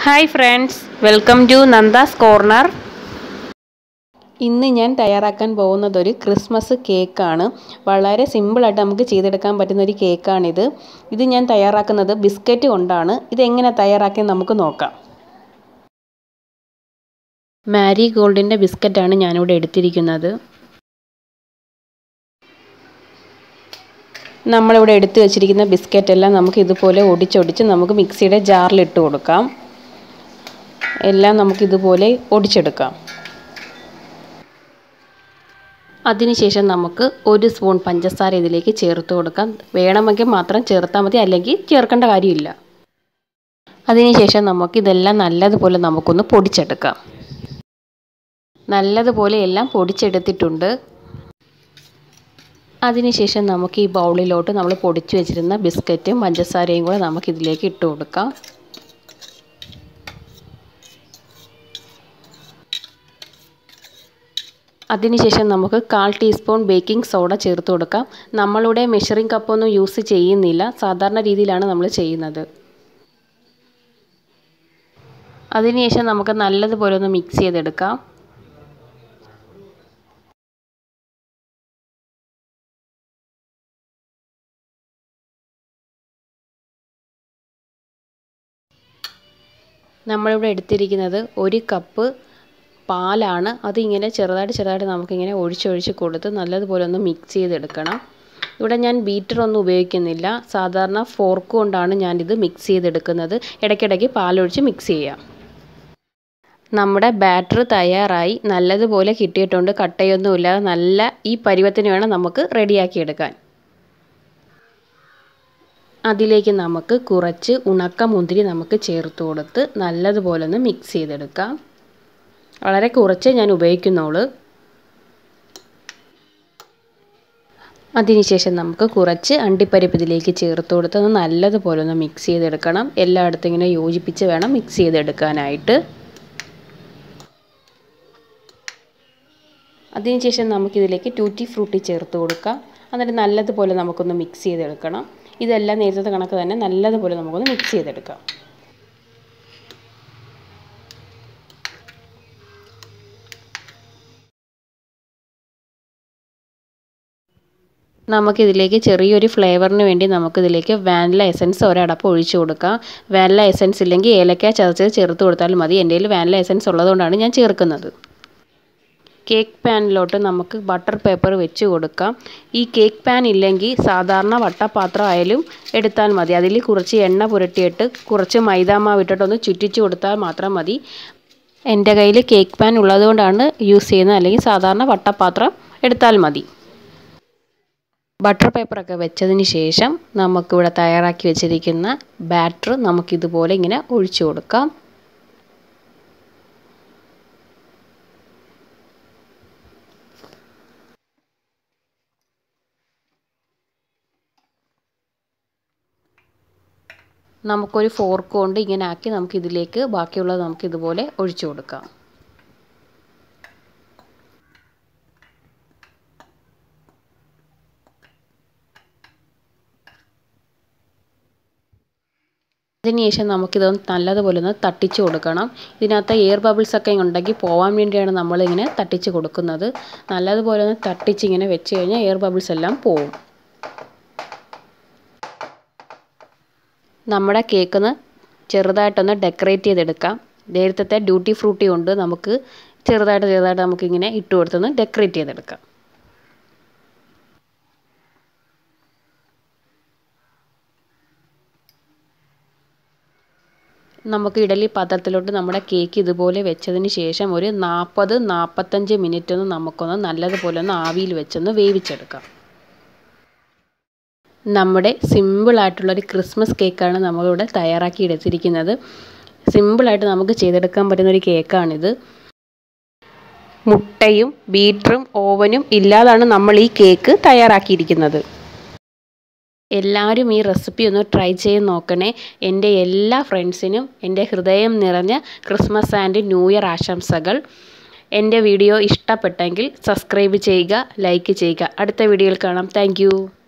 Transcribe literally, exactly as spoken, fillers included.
Hi friends, welcome to Nanda's Corner. ഇന്ന് ഞാൻ തയ്യാറാക്കാൻ പോകുന്നത് ഒരു ക്രിസ്മസ് കേക്കാണ്. വളരെ സിമ്പിൾ ആയിട്ട് നമുക്ക് ചെയ്തെടുക്കാൻ പറ്റുന്ന ഒരു കേക്കാണിത്. ഇത് ഞാൻ തയ്യാറാക്കുന്നത് ബിസ്ക്കറ്റ് കൊണ്ടാണ്. ഇത് എങ്ങനെ തയ്യാറാക്കാൻ നമുക്ക് നോക്കാം. മാരി ഗോൾഡിന്റെ ബിസ്ക്കറ്റ് ആണ് ഞാൻ ഇവിടെ എടുത്തിരിക്കുന്നത്. നമ്മൾ ഇവിടെ എടുത്തു വെച്ചിരിക്കുന്ന ബിസ്ക്കറ്റ് എല്ലാം നമുക്ക് ഇതുപോലെ ഒടിച്ചൊടിച്ച് നമുക്ക് മിക്സിയുടെ ജാറിൽ ഇട്ട് കൊടുക്കാം. എല്ലാം നമുക്ക് ഇതുപോലെ ഒടിച്ചെടുക്കാം. അതിനുശേഷം നമുക്ക് ഒരു സ്പൂൺ പഞ്ചസാര ഇതിലേക്ക് ചേർത്ത് കൊടുക്കാം. വേണമെങ്കിൽ മാത്രം ചേർത്താൽ മതി, അല്ലെങ്കിൽ ചേർക്കേണ്ട കാര്യമില്ല. അതിനുശേഷം നമുക്ക് ഇതെല്ലാം നല്ലതുപോലെ നമുക്കൊന്ന് പൊടിച്ചെടുക്കാം. നല്ലതുപോലെ എല്ലാം പൊടിച്ചെടുത്തിട്ടുണ്ട്. അതിനുശേഷം നമുക്ക് ഈ ബൗളിലോട്ട് നമ്മൾ പൊടിച്ചു വെച്ചിരുന്ന ബിസ്ക്കറ്റും പഞ്ചസാരയും കൂടെ നമുക്കിതിലേക്ക് ഇട്ട് കൊടുക്കാം. അതിനുശേഷം നമുക്ക് കാൽ ടീസ്പൂൺ ബേക്കിംഗ് സോഡ ചേർത്ത് കൊടുക്കാം. നമ്മളിവിടെ മെഷറിംഗ് കപ്പൊന്നും യൂസ് ചെയ്യുന്നില്ല, സാധാരണ രീതിയിലാണ് നമ്മൾ ചെയ്യുന്നത്. അതിനുശേഷം നമുക്ക് നല്ലതുപോലെ ഒന്ന് മിക്സ് ചെയ്തെടുക്കാം. നമ്മളിവിടെ എടുത്തിരിക്കുന്നത് ഒരു കപ്പ് പാലാണ്. അതിങ്ങനെ ചെറുതായിട്ട് ചെറുതായിട്ട് നമുക്കിങ്ങനെ ഒഴിച്ചൊഴിച്ച് കൊടുത്ത് നല്ലതുപോലെ ഒന്ന് മിക്സ് ചെയ്തെടുക്കണം. ഇവിടെ ഞാൻ ബീറ്ററൊന്നും ഉപയോഗിക്കുന്നില്ല, സാധാരണ ഫോർക്ക് കൊണ്ടാണ് ഞാനിത് മിക്സ് ചെയ്തെടുക്കുന്നത്. ഇടയ്ക്കിടയ്ക്ക് പാലൊഴിച്ച് മിക്സ് ചെയ്യാം. നമ്മുടെ ബാറ്റർ തയ്യാറായി, നല്ലതുപോലെ കിട്ടിയിട്ടുണ്ട്. കട്ടയൊന്നുമില്ലാതെ നല്ല ഈ പരുവത്തിന് വേണം നമുക്ക് റെഡിയാക്കിയെടുക്കാൻ. അതിലേക്ക് നമുക്ക് കുറച്ച് ഉണക്ക മുന്തിരി നമുക്ക് ചേർത്ത് കൊടുത്ത് നല്ലതുപോലെ ഒന്ന് മിക്സ് ചെയ്തെടുക്കാം. വളരെ കുറച്ചേ ഞാൻ ഉപയോഗിക്കുന്നുള്ളൂ. അതിനുശേഷം നമുക്ക് കുറച്ച് അണ്ടിപ്പരിപ്പ് ഇതിലേക്ക് ചേർത്ത് കൊടുത്ത് ഒന്ന് നല്ലതുപോലെ ഒന്ന് മിക്സ് ചെയ്തെടുക്കണം. എല്ലായിടത്തും ഇങ്ങനെ യോജിപ്പിച്ച് വേണം മിക്സ് ചെയ്തെടുക്കാനായിട്ട്. അതിനുശേഷം നമുക്കിതിലേക്ക് ടൂറ്റി ഫ്രൂട്ടി ചേർത്ത് കൊടുക്കാം. എന്നിട്ട് നല്ലതുപോലെ നമുക്കൊന്ന് മിക്സ് ചെയ്തെടുക്കണം. ഇതെല്ലാം നേരത്തെ കണക്ക് തന്നെ നല്ലതുപോലെ നമുക്കൊന്ന് മിക്സ് ചെയ്തെടുക്കാം. നമുക്കിതിലേക്ക് ചെറിയൊരു ഫ്ലേവറിന് വേണ്ടി നമുക്കിതിലേക്ക് വാനില എസൻസ് ഒരടപ്പ് ഒഴിച്ചു കൊടുക്കാം. വാനില എസൻസ് ഇല്ലെങ്കിൽ ഏലക്ക ചതച്ചത് ചേർത്ത് കൊടുത്താലും മതി. എൻ്റെ കയ്യിൽ വാനില എസൻസ് ഉള്ളതുകൊണ്ടാണ് ഞാൻ ചേർക്കുന്നത്. കേക്ക് പാനിലോട്ട് നമുക്ക് ബട്ടർ പേപ്പർ വെച്ച് കൊടുക്കാം. ഈ കേക്ക് പാൻ ഇല്ലെങ്കിൽ സാധാരണ വട്ടപാത്രം ആയാലും എടുത്താൽ മതി. അതിൽ കുറച്ച് എണ്ണ പുരട്ടിയിട്ട് കുറച്ച് മൈദാമാവ് ഇട്ടിട്ടൊന്ന് ചുറ്റിച്ച് കൊടുത്താൽ മാത്രം മതി. എൻ്റെ കയ്യിൽ കേക്ക് പാൻ ഉള്ളതുകൊണ്ടാണ് യൂസ് ചെയ്യുന്നത്, അല്ലെങ്കിൽ സാധാരണ വട്ടപാത്രം എടുത്താൽ മതി. ബട്ടർ പേപ്പറൊക്കെ വെച്ചതിന് ശേഷം നമുക്കിവിടെ തയ്യാറാക്കി വെച്ചിരിക്കുന്ന ബാറ്റർ നമുക്കിതുപോലെ ഇങ്ങനെ ഒഴിച്ചു കൊടുക്കാം. നമുക്കൊരു ഫോർക്ക് കൊണ്ട് ഇങ്ങനെ ആക്കി നമുക്കിതിലേക്ക് ബാക്കിയുള്ളത് നമുക്കിതുപോലെ ഒഴിച്ചു കൊടുക്കാം. അതിനുശേഷം നമുക്കിതൊന്ന് നല്ലതുപോലെ ഒന്ന് തട്ടിച്ച് കൊടുക്കണം. ഇതിനകത്ത് എയർ ബബിൾസൊക്കെ ഉണ്ടെങ്കിൽ പോകാൻ വേണ്ടിയാണ് നമ്മളിങ്ങനെ തട്ടിച്ച് കൊടുക്കുന്നത്. നല്ലതുപോലെ ഒന്ന് തട്ടിച്ച് ഇങ്ങനെ വെച്ച് കഴിഞ്ഞാൽ എയർ ബബിൾസ് എല്ലാം പോവും. നമ്മുടെ കേക്കൊന്ന് ചെറുതായിട്ടൊന്ന് ഡെക്കറേറ്റ് ചെയ്തെടുക്കാം. നേരത്തെ ഡ്യൂട്ടി ഫ്രൂട്ടി കൊണ്ട് നമുക്ക് ചെറുതായിട്ട് ചെറുതായിട്ട് നമുക്കിങ്ങനെ ഇട്ട് കൊടുത്തൊന്ന് ഡെക്കറേറ്റ് ചെയ്തെടുക്കാം. നമുക്ക് ഇഡലി പാത്രത്തിലോട്ട് നമ്മുടെ കേക്ക് ഇതുപോലെ വെച്ചതിന് ശേഷം ഒരു നാൽപ്പത് നാൽപ്പത്തഞ്ച് മിനിറ്റ് ഒന്ന് നമുക്കൊന്ന് നല്ലതുപോലെ ഒന്ന് ആവിയിൽ വെച്ചൊന്ന് വേവിച്ചെടുക്കാം. നമ്മുടെ സിമ്പിളായിട്ടുള്ളൊരു ക്രിസ്മസ് കേക്കാണ് നമ്മളിവിടെ തയ്യാറാക്കി എടുത്തിരിക്കുന്നത്. സിമ്പിളായിട്ട് നമുക്ക് ചെയ്തെടുക്കാൻ പറ്റുന്നൊരു കേക്കാണിത്. മുട്ടയും ബീറ്ററും ഓവനും ഇല്ലാതാണ് നമ്മൾ ഈ കേക്ക് തയ്യാറാക്കിയിരിക്കുന്നത്. എല്ലാവരും ഈ റെസിപ്പി ഒന്ന് ട്രൈ ചെയ്ത് നോക്കണേ. എൻ്റെ എല്ലാ ഫ്രണ്ട്സിനും എൻ്റെ ഹൃദയം നിറഞ്ഞ ക്രിസ്മസ് ആൻഡ് ന്യൂ ഇയർ ആശംസകൾ. എൻ്റെ വീഡിയോ ഇഷ്ടപ്പെട്ടെങ്കിൽ സബ്സ്ക്രൈബ് ചെയ്യുക, ലൈക്ക് ചെയ്യുക. അടുത്ത വീഡിയോയിൽ കാണാം. താങ്ക്